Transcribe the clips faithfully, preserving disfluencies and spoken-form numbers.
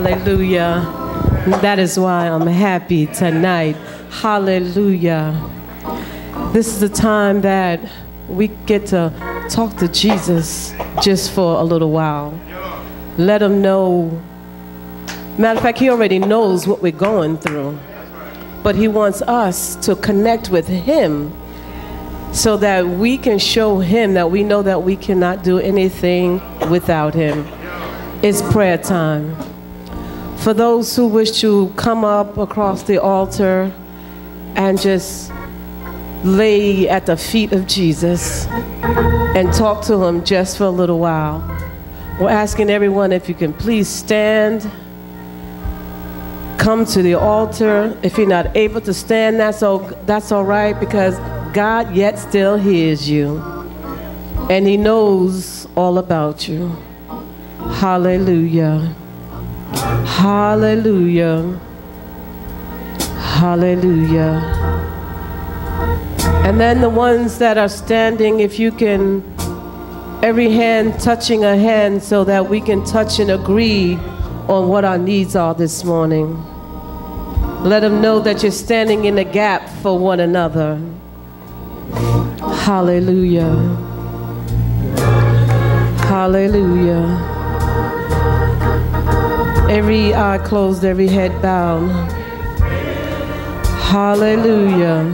Hallelujah. That is why I'm happy tonight. Hallelujah. This is the time that we get to talk to Jesus just for a little while. Let him know. Matter of fact, he already knows what we're going through. But he wants us to connect with him so that we can show him that we know that we cannot do anything without him. It's prayer time. For those who wish to come up across the altar and just lay at the feet of Jesus and talk to him just for a little while, we're asking everyone if you can please stand. Come to the altar. If you're not able to stand, that's all, that's all right, because God yet still hears you. And he knows all about you. Hallelujah. Hallelujah. Hallelujah. And then the ones that are standing, if you can, every hand touching a hand so that we can touch and agree on what our needs are this morning. Let them know that you're standing in the gap for one another. Hallelujah. Hallelujah. Every eye closed, every head bowed. Hallelujah.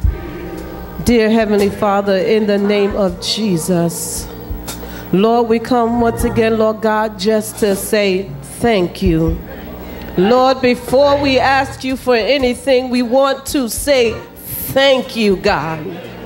Dear Heavenly Father, in the name of Jesus, Lord, we come once again, Lord God, just to say thank you. Lord, before we ask you for anything, we want to say thank you, God.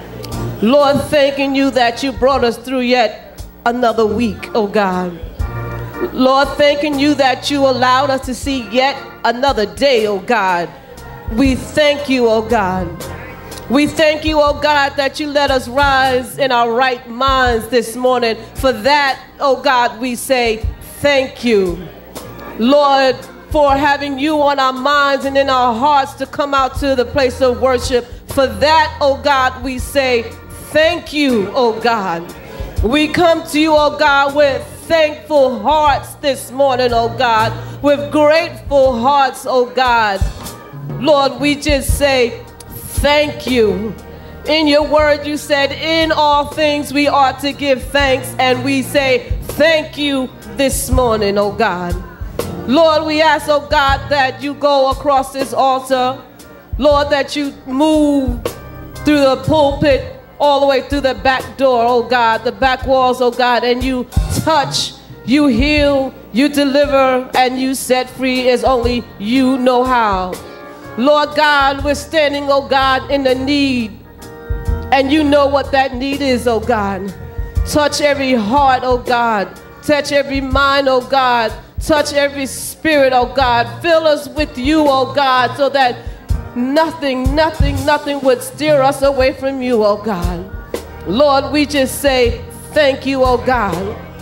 Lord, thanking you that you brought us through yet another week, oh God. Lord, thanking you that you allowed us to see yet another day, oh God. We thank you, oh God. We thank you, oh God, that you let us rise in our right minds this morning. For that, oh God, we say thank you. Lord, for having you on our minds and in our hearts to come out to the place of worship. For that, oh God, we say thank you, oh God. We come to you, oh God, with thankful hearts this morning, oh God, with grateful hearts, oh God. Lord, we just say thank you. In your word, you said in all things we ought to give thanks, and we say thank you this morning, oh God. Lord, we ask, oh God, that you go across this altar. Lord, that you move through the pulpit all the way through the back door, oh God, the back walls, oh God, and you touch, you heal, you deliver, and you set free as only you know how. Lord God, we're standing, oh God, in the need, and you know what that need is, oh God. Touch every heart, oh God. Touch every mind, oh God. Touch every spirit, oh God. Fill us with you, oh God, so that nothing, nothing, nothing would steer us away from you, oh God. Lord, we just say thank you, oh God.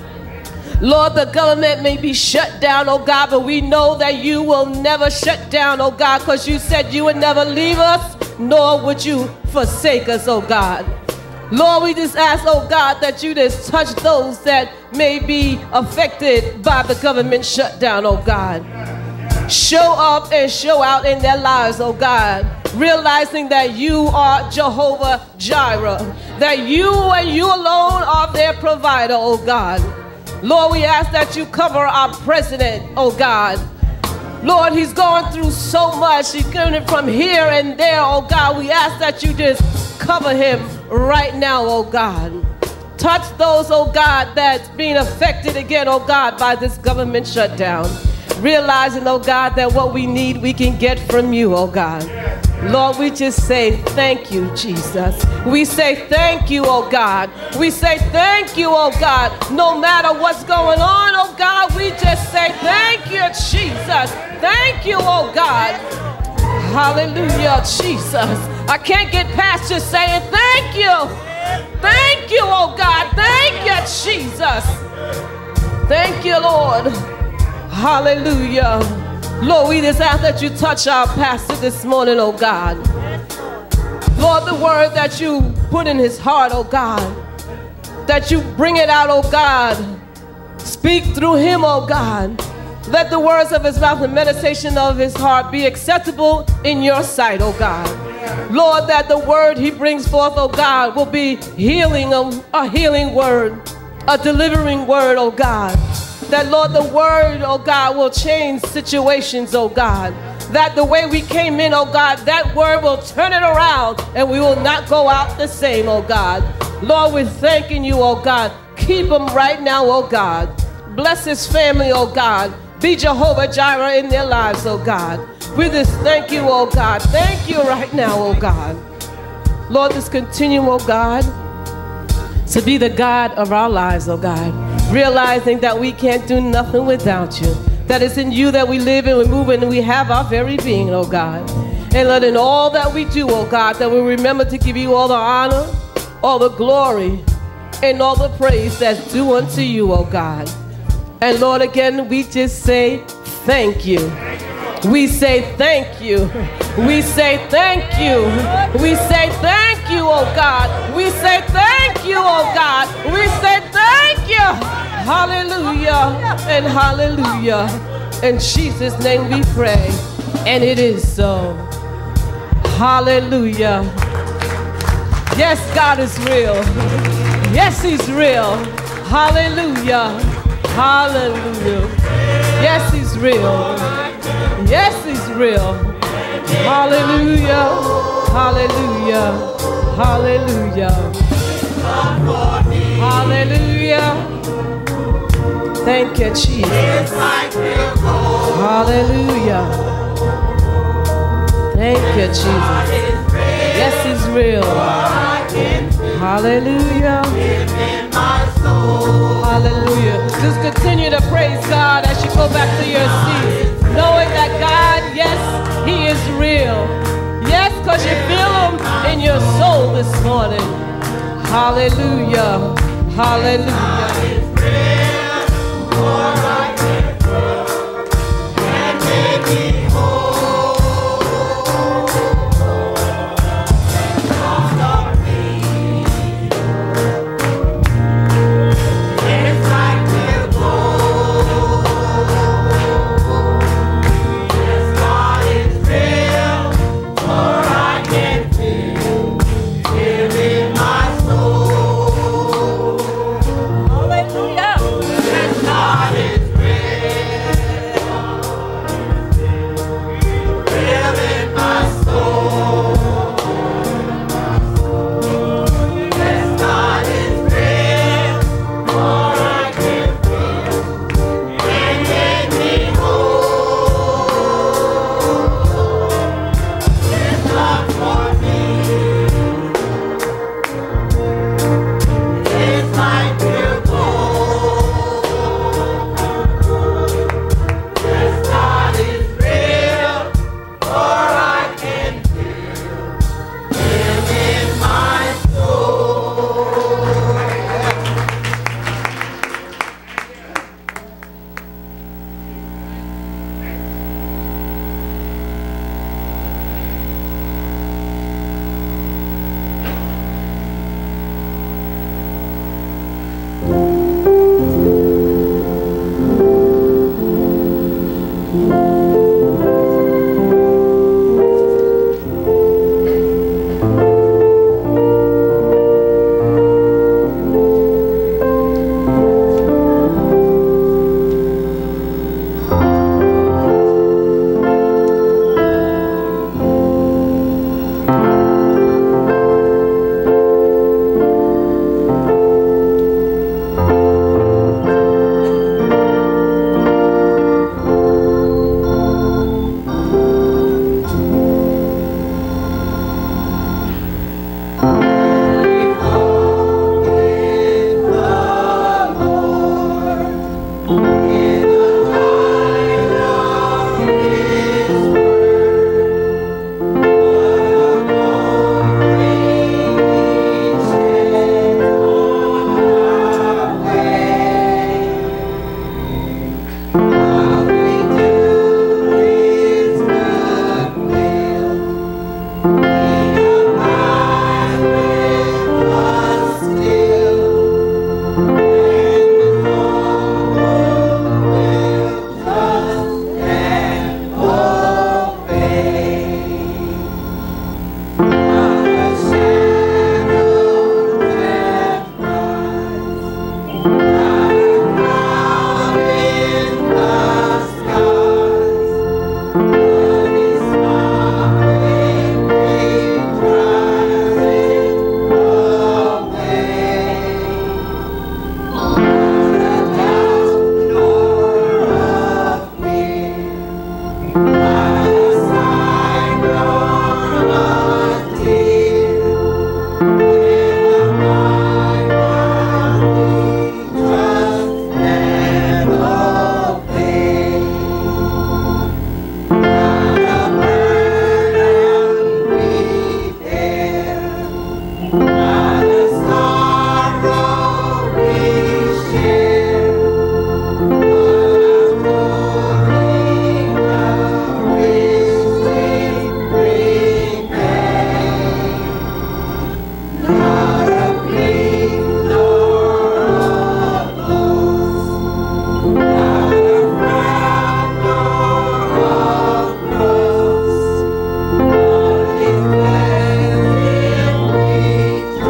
Lord, the government may be shut down, oh God, but we know that you will never shut down, oh God, because you said you would never leave us, nor would you forsake us, oh God. Lord, we just ask, oh God, that you just touch those that may be affected by the government shutdown, oh God. Show up and show out in their lives, oh God, realizing that you are Jehovah Jireh, that you and you alone are their provider, oh God. Lord, we ask that you cover our president, oh God. Lord, he's going through so much. He's going from here and there, oh God. We ask that you just cover him right now, oh God. Touch those, oh God, that's being affected again, oh God, by this government shutdown. Realizing, oh God, that what we need we can get from you, oh God. Lord, we just say thank you, Jesus. We say thank you, oh God. We say thank you, oh God. No matter what's going on, oh God, we just say thank you, Jesus. Thank you, oh God. Hallelujah, Jesus. I can't get past just saying thank you. Thank you, oh God. Thank you, Jesus. Thank you, Lord. Hallelujah. Lord, we just ask that you touch our pastor this morning, oh God. Lord, the word that you put in his heart, oh God, that you bring it out, oh God. Speak through him, oh God. Let the words of his mouth and meditation of his heart be acceptable in your sight, oh God. Lord, that the word he brings forth, oh God, will be healing, a, a healing word, a delivering word, oh God. That, Lord, the word, oh God, will change situations, oh God. That the way we came in, oh God, that word will turn it around and we will not go out the same, oh God. Lord, we're thanking you, oh God. Keep him right now, oh God. Bless his family, oh God. Be Jehovah Jireh in their lives, oh God. We just thank you, oh God. Thank you right now, oh God. Lord, just continue, oh God, to be the God of our lives, oh God. Realizing that we can't do nothing without you. That it's in you that we live and we move and we have our very being, oh God. And Lord, in all that we do, oh God, that we remember to give you all the honor, all the glory, and all the praise that's due unto you, oh God. And Lord, again, we just say thank you. We say thank you. We say thank you. We say thank you, oh God. We say thank you, oh God. We say thank you. Hallelujah and hallelujah. In Jesus' name we pray. And it is so. Hallelujah. Yes, God is real. Yes, he's real. Hallelujah. Hallelujah. Yes, he's real. Yes, he's real. Hallelujah. Hallelujah. Hallelujah. Hallelujah. Thank you, Jesus. Hallelujah. Thank you, Jesus. Yes, he's real. Hallelujah. Hallelujah. Just continue to praise God as you go back to your seat. Knowing that God, yes, he is real. Yes, because you feel him in your soul this morning. Hallelujah. Hallelujah. Rejoice.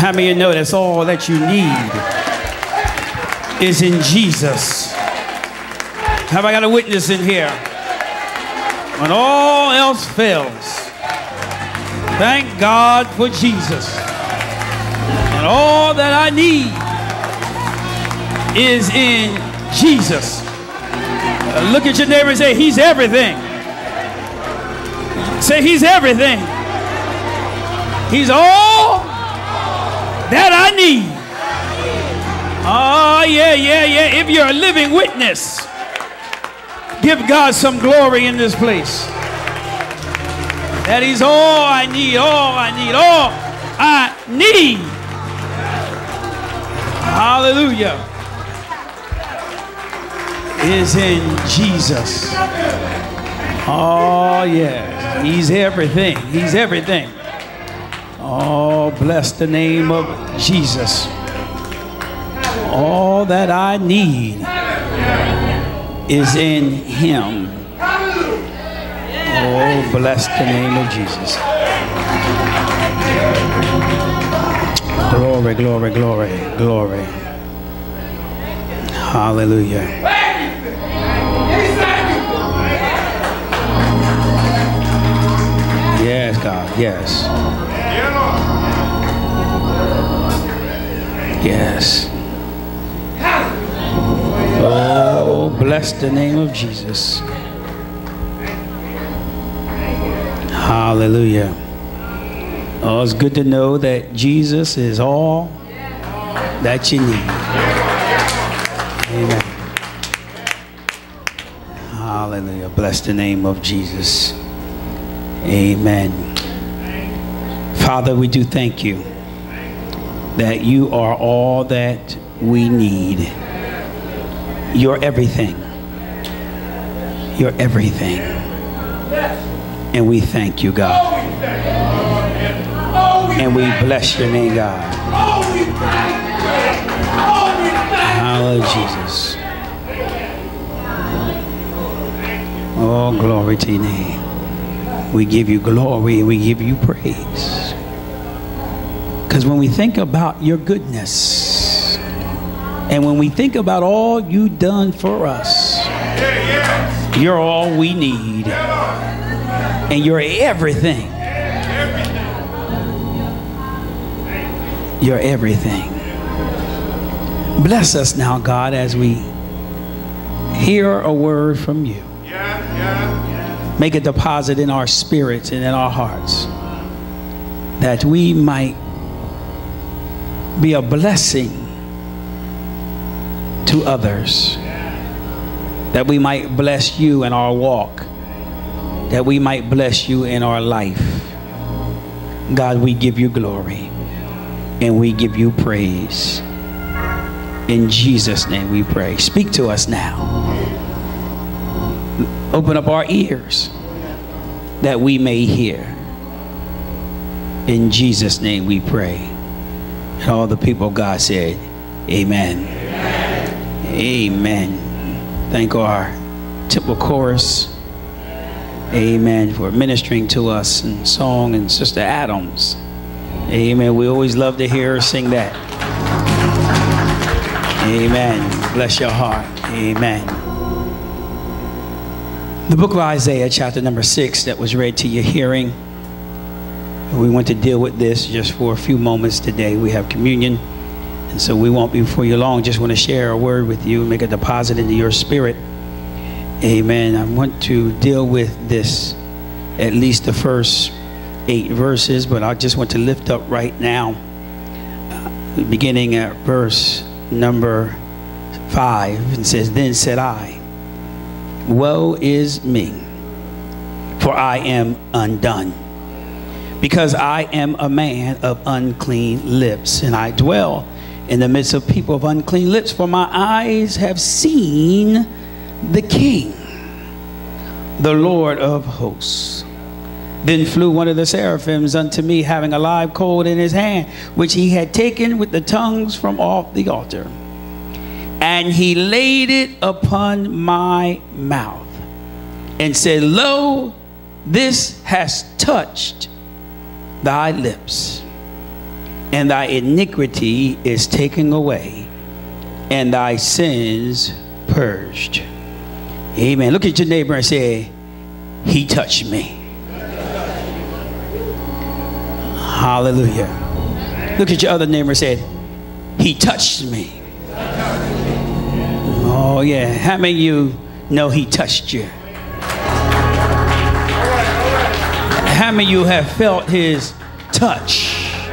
How many of you know that's all that you need is in Jesus? Have I got a witness in here? When all else fails, thank God for Jesus. And all that I need is in Jesus. Uh, look at your neighbor and say, he's everything. Say, he's everything. He's all that I need. Oh, yeah, yeah, yeah. If you're a living witness, give God some glory in this place. That he's all I need, all I need, all I need. Hallelujah. Is in Jesus. Oh, yeah. He's everything. He's everything. Oh, bless the name of Jesus. All that I need is in him. Oh, bless the name of Jesus. Glory, glory, glory, glory. Hallelujah. Yes, God, yes. Yes. Oh, bless the name of Jesus. Hallelujah. Oh, it's good to know that Jesus is all that you need. Amen. Hallelujah. Bless the name of Jesus. Amen. Father, we do thank you that you are all that we need. You're everything. You're everything. And we thank you, God. And we bless your name, God. Hallelujah, Jesus. Oh, glory to your name. We give you glory and we give you praise. Because when we think about your goodness, and when we think about all you've done for us, you're all we need. And you're everything. You're everything. Bless us now, God, as we hear a word from you. Make a deposit in our spirits and in our hearts, that we might be a blessing to others, that we might bless you in our walk, that we might bless you in our life. God, we give you glory and we give you praise. In Jesus' name we pray. Speak to us now. Open up our ears that we may hear. In Jesus' name we pray. And all the people of God said, amen. Amen. Amen. Thank our temple chorus, amen, for ministering to us in song, and Sister Adams. Amen. We always love to hear her sing that. Amen. Bless your heart. Amen. The book of Isaiah, chapter number six, that was read to your hearing. We want to deal with this just for a few moments today. We have communion, and so we won't be before you long. Just want to share a word with you, make a deposit into your spirit. Amen. I want to deal with this, at least the first eight verses, but I just want to lift up right now, uh, beginning at verse number five. It says, then said I, woe is me, for I am undone, because I am a man of unclean lips, and I dwell in the midst of people of unclean lips, for my eyes have seen the King, the Lord of hosts. Then flew one of the seraphims unto me, having a live coal in his hand, which he had taken with the tongues from off the altar. And he laid it upon my mouth, and said, lo, this has touched thy lips, and thy iniquity is taken away, and thy sins purged. Amen. Look at your neighbor and say, he touched me. Hallelujah. Look at your other neighbor and say, he touched me. Oh yeah. How many of you know he touched you? How many of you have felt his touch?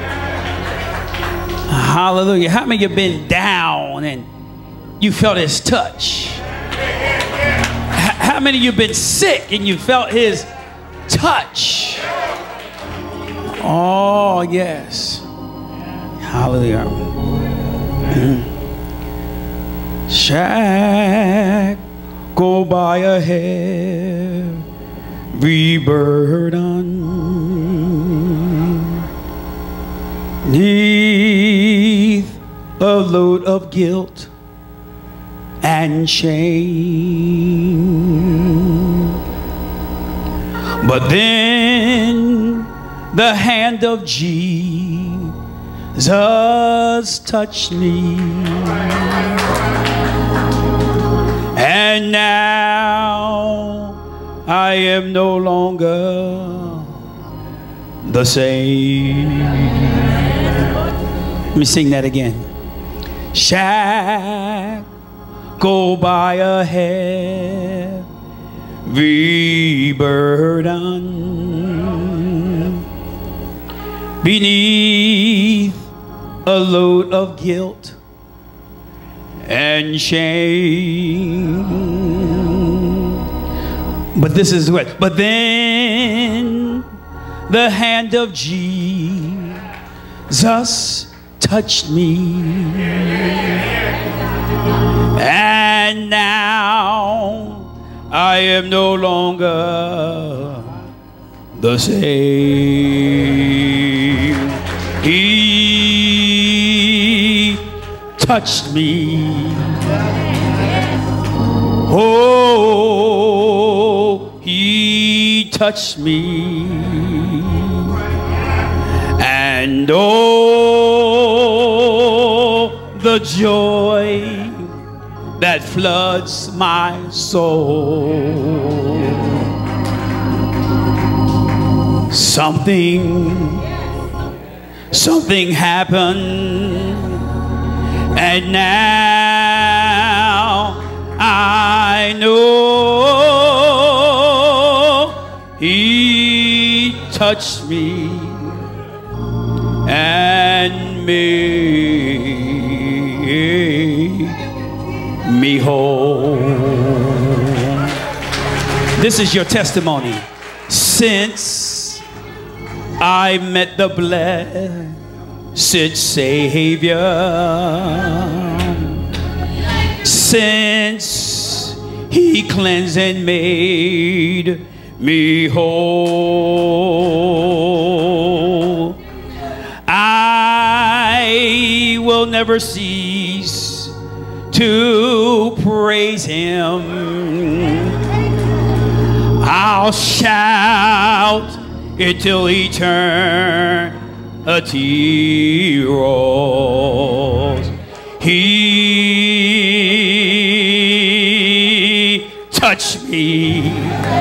Hallelujah. How many of you have been down and you felt his touch? How many of you have been sick and you felt his touch? Oh, yes. Hallelujah. Mm. Shall by a heavy burden, neath a load of guilt and shame. But then the hand of Jesus touched me, and now I am no longer the same. Let me sing that again. Shall go by a heavy burden, beneath a load of guilt and shame. But this is what, but then the hand of Jesus touched me, and now I am no longer the same. He touched me. Oh, he touched me. And oh, the joy that floods my soul. Something, something happened, and now I know he touched me and made me whole. This is your testimony. Since I met the blessed Savior, since he cleansed and made me whole, I will never cease to praise him. I'll shout it till eternity rolls. He touched me.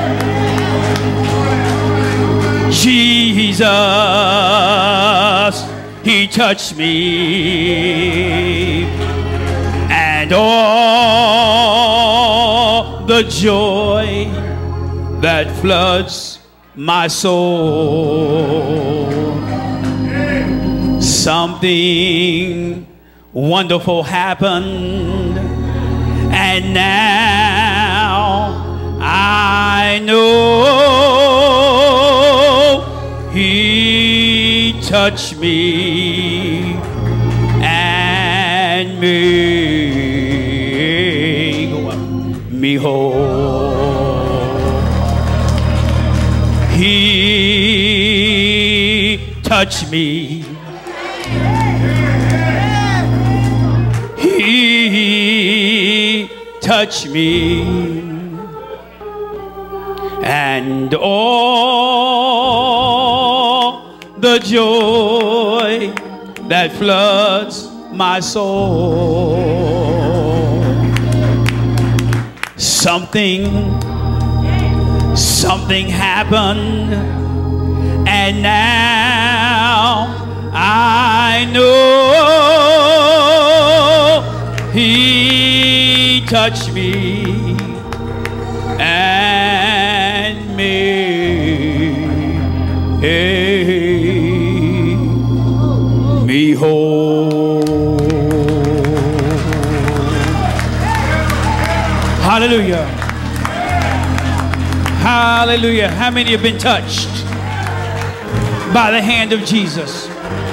Jesus, he touched me. And all the joy that floods my soul. Something wonderful happened, and now I know he touched me and made me whole. He touched me. He touched me, and all the joy that floods my soul. Something, something happened, and now I know he touched me and made me whole. Hallelujah. Hallelujah. How many have been touched by the hand of Jesus?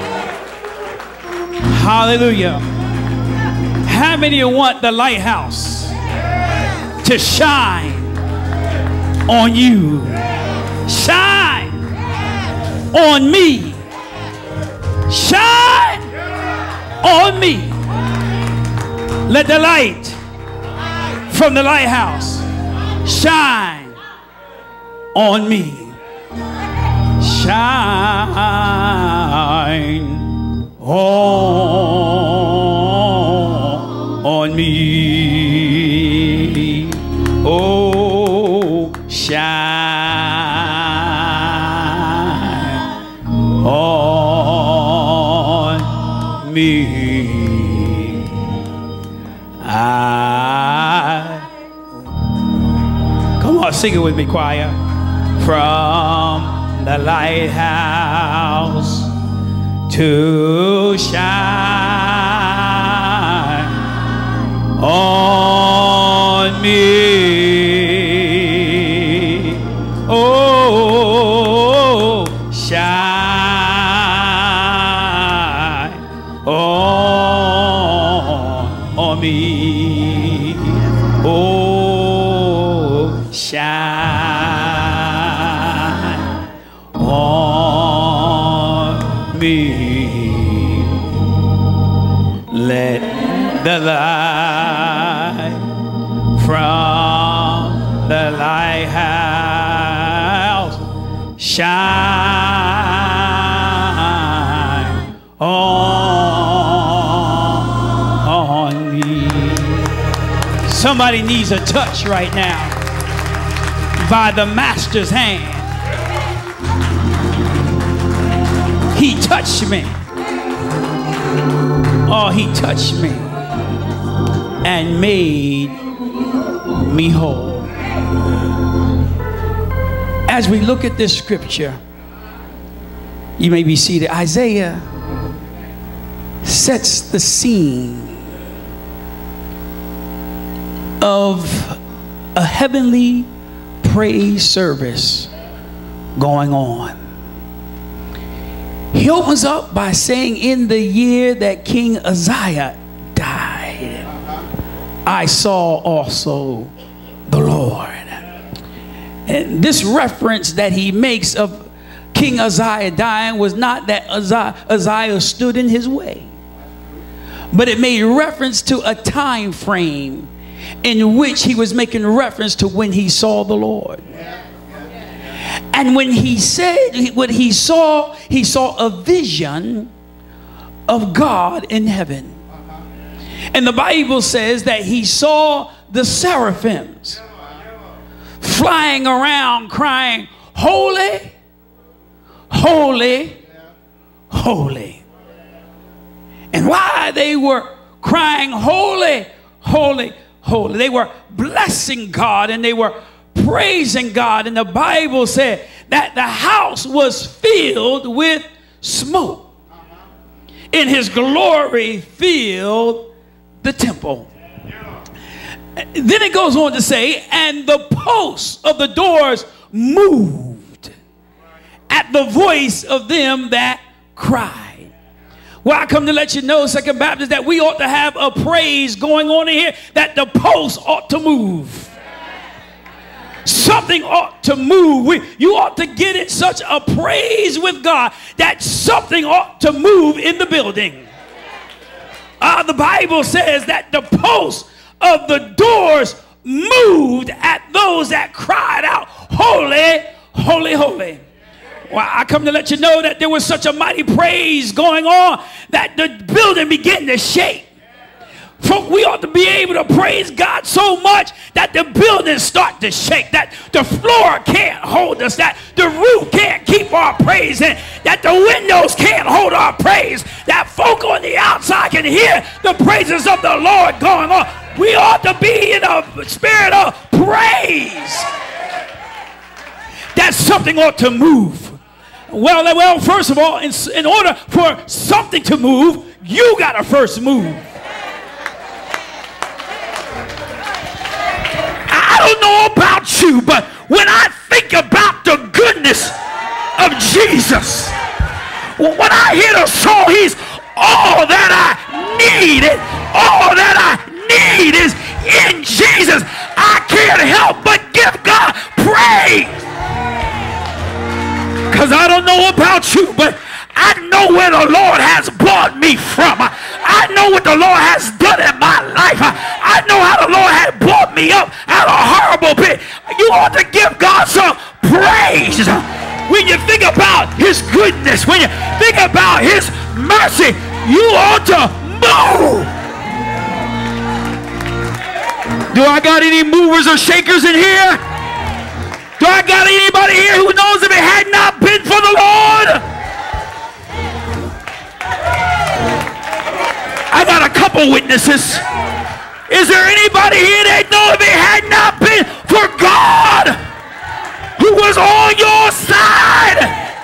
Hallelujah. How many want the lighthouse to shine on you? Shine on me. Shine on me. Let the light from the lighthouse shine on me. Shine on, on me. Oh, shine on me. I, come on, sing it with me, choir. From the lighthouse to shine on me. Oh, shine on, on me. Oh, shine on me. Let the light from the lighthouse shine on, on me. Somebody needs a touch right now by the Master's hand. He touched me. Oh, he touched me and made me whole. As we look at this scripture, you may be seated. Isaiah sets the scene of a heavenly praise service going on. He opens up by saying, in the year that King Uzziah died, I saw also the Lord. And this reference that he makes of King Uzziah dying was not that Uzziah, Uzziah stood in his way, but it made reference to a time frame in which he was making reference to when he saw the Lord. And when he said what he saw, he saw a vision of God in heaven. And the Bible says that he saw the seraphims flying around crying, holy, holy, holy. And why they were crying, holy, holy, holy, they were blessing God and they were praising God. And the Bible said that the house was filled with smoke. In his glory filled the temple. Then it goes on to say, and the posts of the doors moved at the voice of them that cried. Well, I come to let you know, Second Baptist, that we ought to have a praise going on in here, that the posts ought to move. Something ought to move. We, you ought to get in such a praise with God that something ought to move in the building. Uh, the Bible says that the posts of the doors moved at those that cried out, holy, holy, holy. Well, I come to let you know that there was such a mighty praise going on that the building began to shake. Folk, we ought to be able to praise God so much that the buildings start to shake, that the floor can't hold us, that the roof can't keep our praise in, that the windows can't hold our praise, that folk on the outside can hear the praises of the Lord going on. We ought to be in a spirit of praise. That something ought to move. Well, well, first of all, in, in order for something to move, you got to first move. I don't know about you, but when I think about the goodness of Jesus, when I hear the song, he's all that I need, and all that I need is in Jesus, I can't help but give God praise. Because I don't know about you, but I know where the Lord has brought me from. I know what the Lord has done in my life. I know how the Lord has brought me up out of a horrible pit. You ought to give God some praise. When you think about his goodness, when you think about his mercy, you ought to move. Do I got any movers or shakers in here? Do I got anybody here who knows if it had not been for the Lord? I got a couple witnesses. Is there anybody here that know if it had not been for God who was on your side?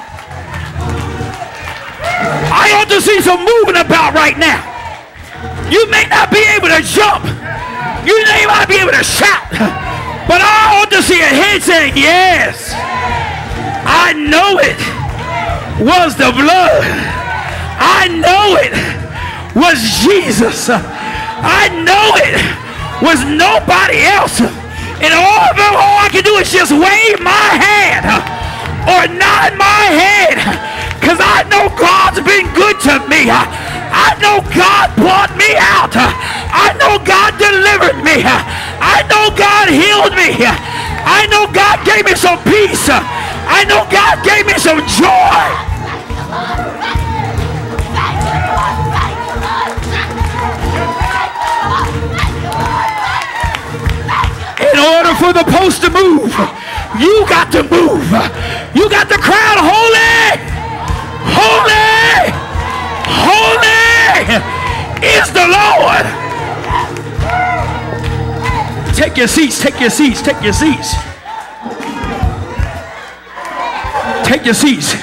I ought to see some moving about right now. You may not be able to jump. You may not be able to shout. But I ought to see a head saying, yes, I know it was the blood. I know it was Jesus. I know it was nobody else. And all, of it, all I can do is just wave my hand or nod my head, because I know God's been good to me. I know God brought me out. I know God delivered me. I know God healed me. I know God gave me some peace. I know God gave me some joy. In order for the post to move, you got to move. You got the crowd holy, holy, holy is the Lord. Take your seats, take your seats, take your seats. Take your seats.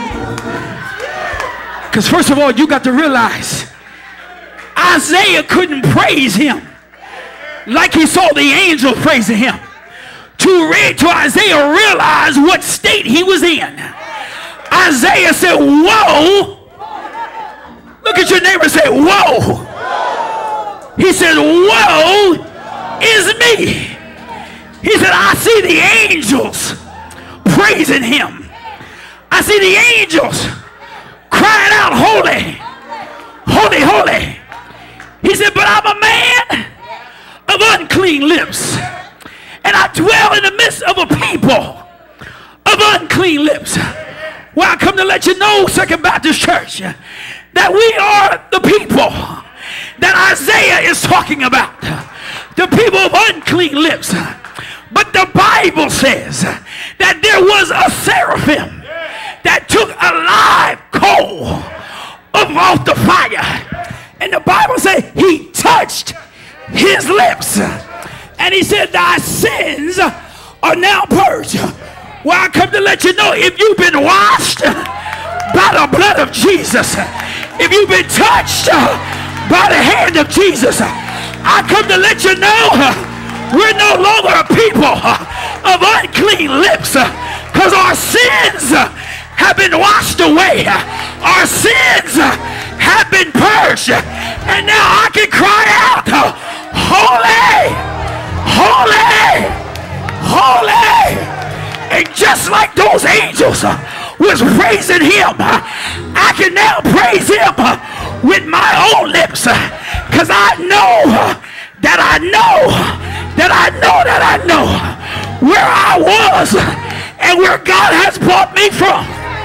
Because first of all, you got to realize Isaiah couldn't praise him like he saw the angel praising him. To read to Isaiah realize what state he was in. Isaiah said, whoa. Look at your neighbor and say, whoa. He said, woe is me. He said, I see the angels praising him. I see the angels crying out, holy, holy, holy. He said, but I'm a man of unclean lips, and I dwell in the midst of a people of unclean lips. Well, I come to let you know, Second Baptist Church, that we are the people that Isaiah is talking about, the people of unclean lips. But the Bible says that there was a seraphim that took a live coal up off the fire, and the Bible says he touched his lips, and he said, thy sins are now purged. Well, I come to let you know, if you've been washed by the blood of Jesus, if you've been touched by the hand of Jesus, I come to let you know we're no longer a people of unclean lips, because our sins have been washed away. Our sins have been purged, and now I can cry out, holy, holy, holy. And just like those angels was praising him, I can now praise him with my own lips, because I know that I know that I know that I know where I was and where God has brought me from.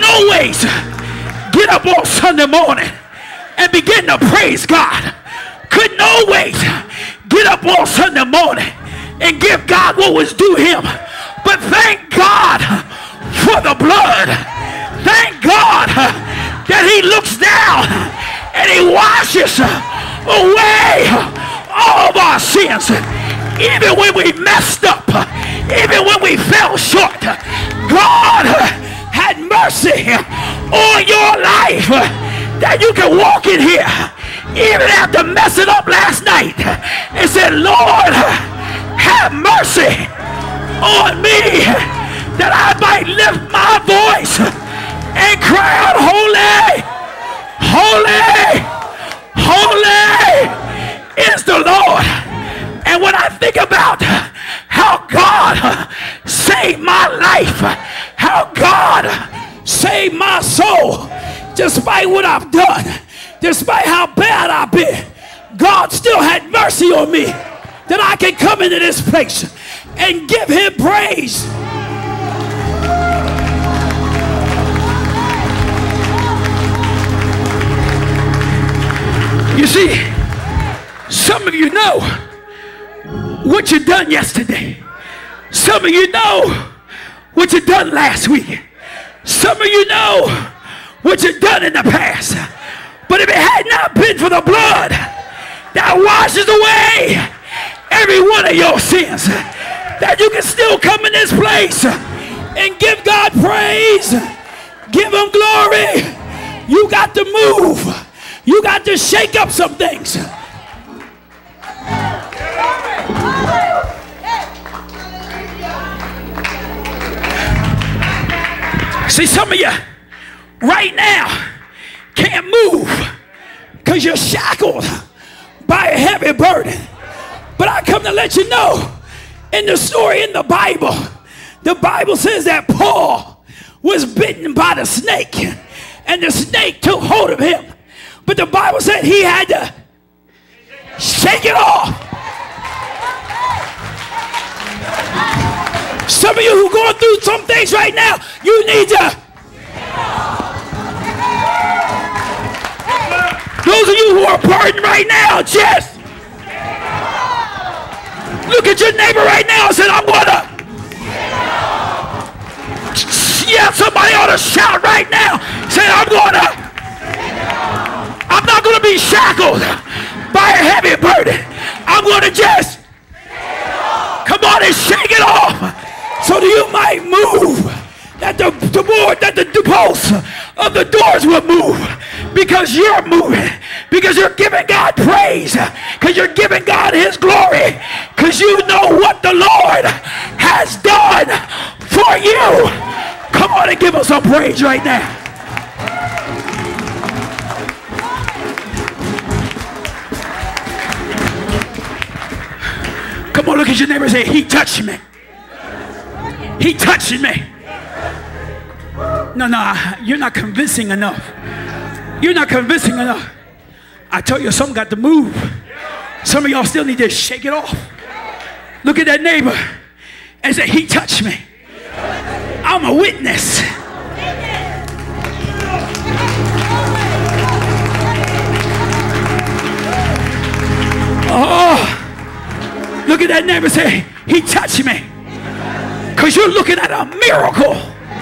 always get up on Sunday morning and begin to praise God. Couldn't always get up on Sunday morning and give God what was due him. But thank God for the blood. Thank God that he looks down and he washes away all of our sins. Even when we messed up, even when we fell short, God had mercy on your life that you can walk in here even after messing up last night and say, Lord, have mercy on me that I might lift my voice and cry out, holy, holy, holy is the Lord. And when I think about how God saved my life, how God saved my soul, despite what I've done, despite how bad I've been, God still had mercy on me that I can come into this place and give him praise. You see, some of you know what you done yesterday. Some of you know what you done last week. Some of you know what you done in the past. But if it had not been for the blood that washes away every one of your sins, that you can still come in this place and give God praise, give him glory. You got to move. You got to shake up some things. See, some of you right now can't move because you're shackled by a heavy burden. But I come to let you know, in the story in the Bible, the Bible says that Paul was bitten by the snake and the snake took hold of him. But the Bible said he had to shake it off. Some of you who are going through some things right now, you need to. Those of you who are burdened right now, just look at your neighbor right now and say, I'm gonna. Yeah, somebody ought to shout right now. Say, I'm gonna. I'm not gonna be shackled by a heavy burden. I'm gonna just come on and shake it off. So that you might move, that the, the board, that the, the posts of the doors will move, because you're moving, because you're giving God praise, because you're giving God his glory, because you know what the Lord has done for you. Come on and give us some praise right now. Come on, look at your neighbor and say, he touched me. He touched me. No, no, you're not convincing enough. You're not convincing enough. I tell you, some got to move. Some of y'all still need to shake it off. Look at that neighbor and say, he touched me. I'm a witness. Oh, look at that neighbor and say, he touched me. Because you're looking at a miracle.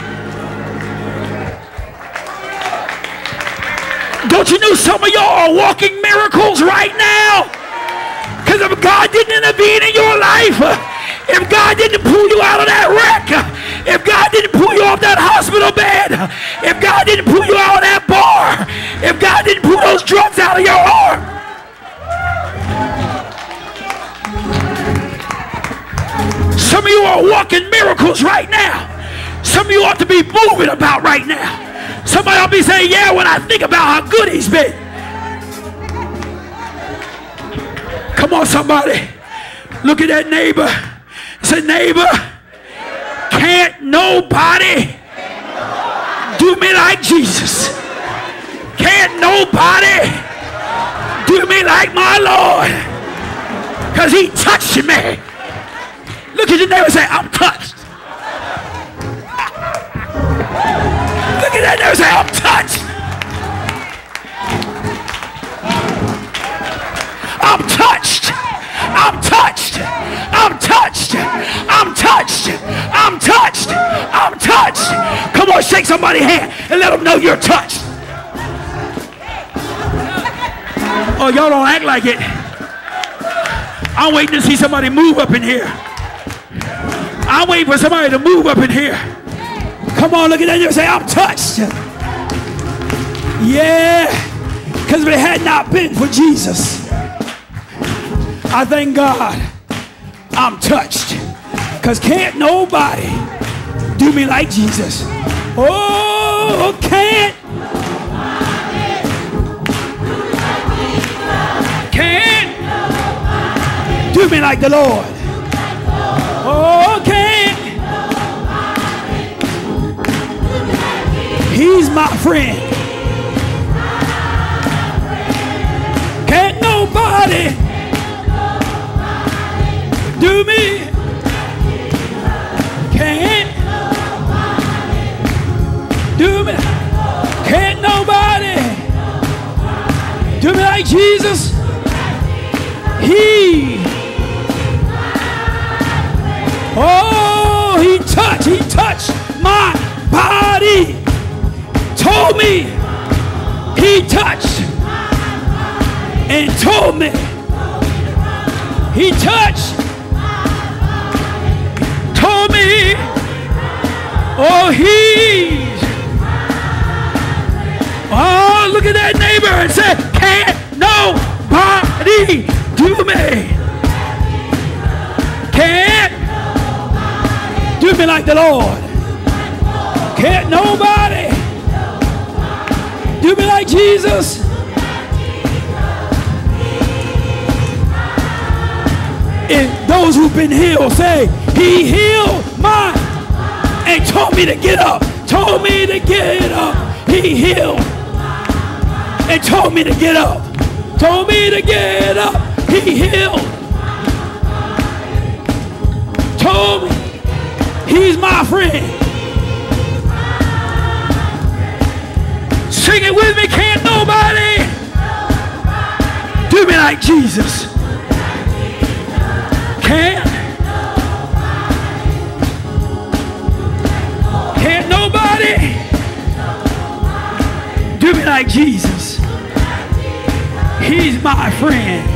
Don't you know some of y'all are walking miracles right now? Because if God didn't intervene in your life, if God didn't pull you out of that wreck, if God didn't pull you off that hospital bed, if God didn't pull you out of that bar, if God didn't pull those drugs out of your arm, some of you are walking miracles right now. Some of you ought to be moving about right now. Somebody ought to be saying, yeah, when I think about how good he's been. Come on, somebody. Look at that neighbor. Say, neighbor, can't nobody do me like Jesus. Can't nobody do me like my Lord. Because he touched me. Look at your neighbor and say, I'm touched. Look at that neighbor and say, I'm touched. I'm touched. I'm touched. I'm touched. I'm touched. I'm touched. I'm touched. Come on, shake somebody's hand and let them know you're touched. Oh, y'all don't act like it. I'm waiting to see somebody move up in here. I'm waiting for somebody to move up in here. Come on, look at that and say, I'm touched. Yeah. Because if it had not been for Jesus, I thank God I'm touched. Because can't nobody do me like Jesus. Oh, can't. Can't do me like the Lord. Oh, can't. He's my friend. Can't nobody do me. Can't do me. Can't nobody do me like Jesus. He, oh, he touched, he touched my body. Told me, he touched and told me, he touched, told me, oh, he's, oh, look at that neighbor and say, can't nobody do me. Can't do me like the Lord. Can't nobody do me like Jesus. And those who've been healed say, he healed mine and told me to get up. Told me to get up. He healed and told me to get up. Told me to get up. He healed. Told me he's my friend. Sing it with me. Can't nobody do me like Jesus. Can't. Can't nobody do me like Jesus. He's my friend.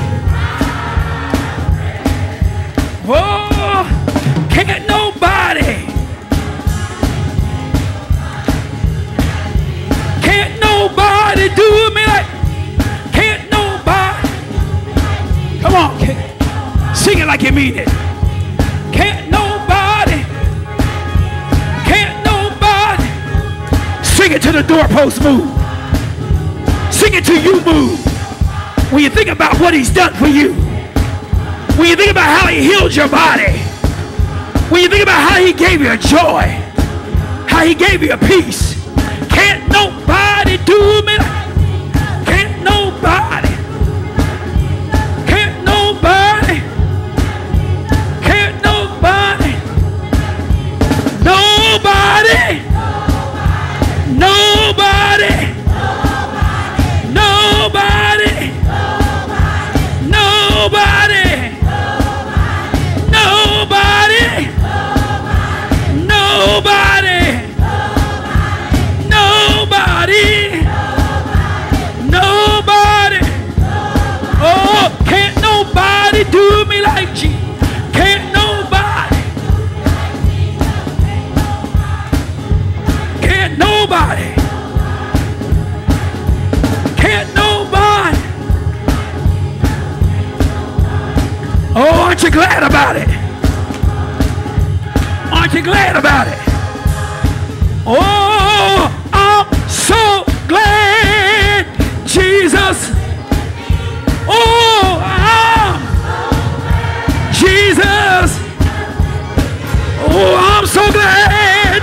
Oh, can't nobody, can't nobody do me like, can't nobody, come on, can't, sing it like you mean it. Can't nobody, can't nobody, sing it till the doorpost move. Sing it till you move. When you think about what he's done for you, when you think about how he healed your body, when you think about how he gave you a joy, how he gave you a peace, can't nobody do me like, can't nobody, can't nobody, can't nobody, nobody, nobody, nobody, nobody, nobody, nobody, nobody, nobody. Oh, can't nobody do me like Jesus. Can't nobody. Can't nobody. Can't nobody. Oh, aren't you glad about it? Aren't you glad about it? Oh, I'm so glad, Jesus. Oh, I'm Jesus. Oh, I'm so glad,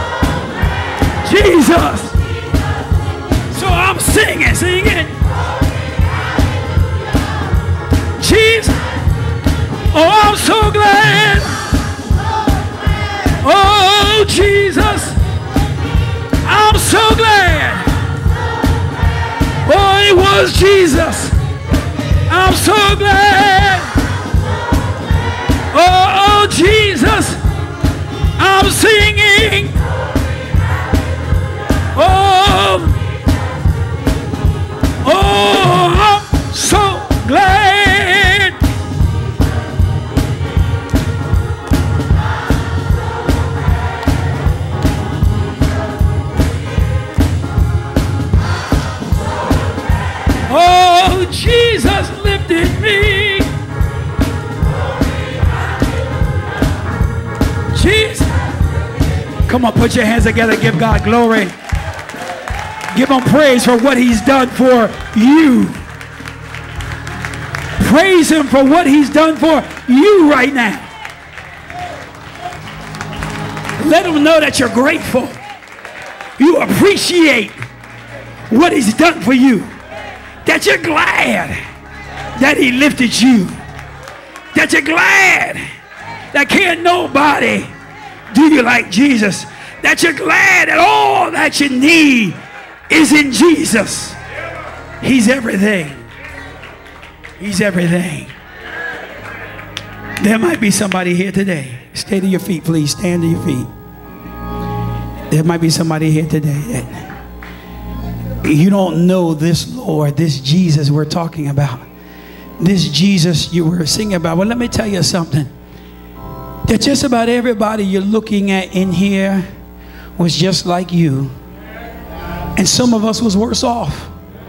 Jesus. So I'm singing, singing. Jesus. Oh, I'm so glad. Oh, Jesus. I'm so glad. Oh, it was Jesus. I'm so glad. Oh, oh, Jesus. I'm singing. Oh, oh, I'm so glad. Oh, Jesus lifted me. Jesus. Come on, put your hands together. Give God glory. Give him praise for what he's done for you. Praise him for what he's done for you right now. Let him know that you're grateful. You appreciate what he's done for you. That you're glad that he lifted you. That you're glad that can't nobody do you like Jesus. That you're glad that all that you need is in Jesus. He's everything. He's everything. There might be somebody here today. Stay to your feet, please. Stand to your feet. There might be somebody here today that you don't know this Lord, this Jesus we're talking about. This Jesus you were singing about. Well, let me tell you something. That just about everybody you're looking at in here was just like you. And some of us was worse off.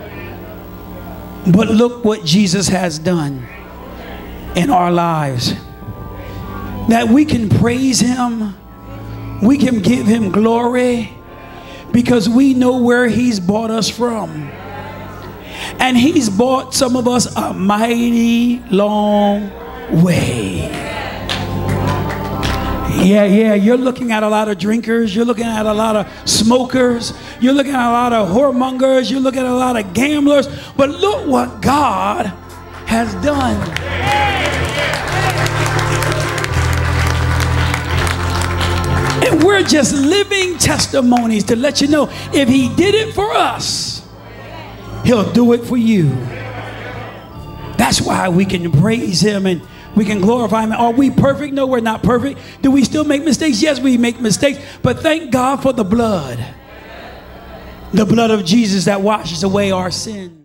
But look what Jesus has done in our lives. That we can praise him. We can give him glory. Because we know where he's brought us from. And he's brought some of us a mighty long way. Yeah, yeah, you're looking at a lot of drinkers. You're looking at a lot of smokers. You're looking at a lot of whoremongers. You're looking at a lot of gamblers. But look what God has done. And we're just living testimonies to let you know if he did it for us, he'll do it for you. That's why we can praise him and we can glorify him. Are we perfect? No, we're not perfect. Do we still make mistakes? Yes, we make mistakes. But thank God for the blood. The blood of Jesus that washes away our sin.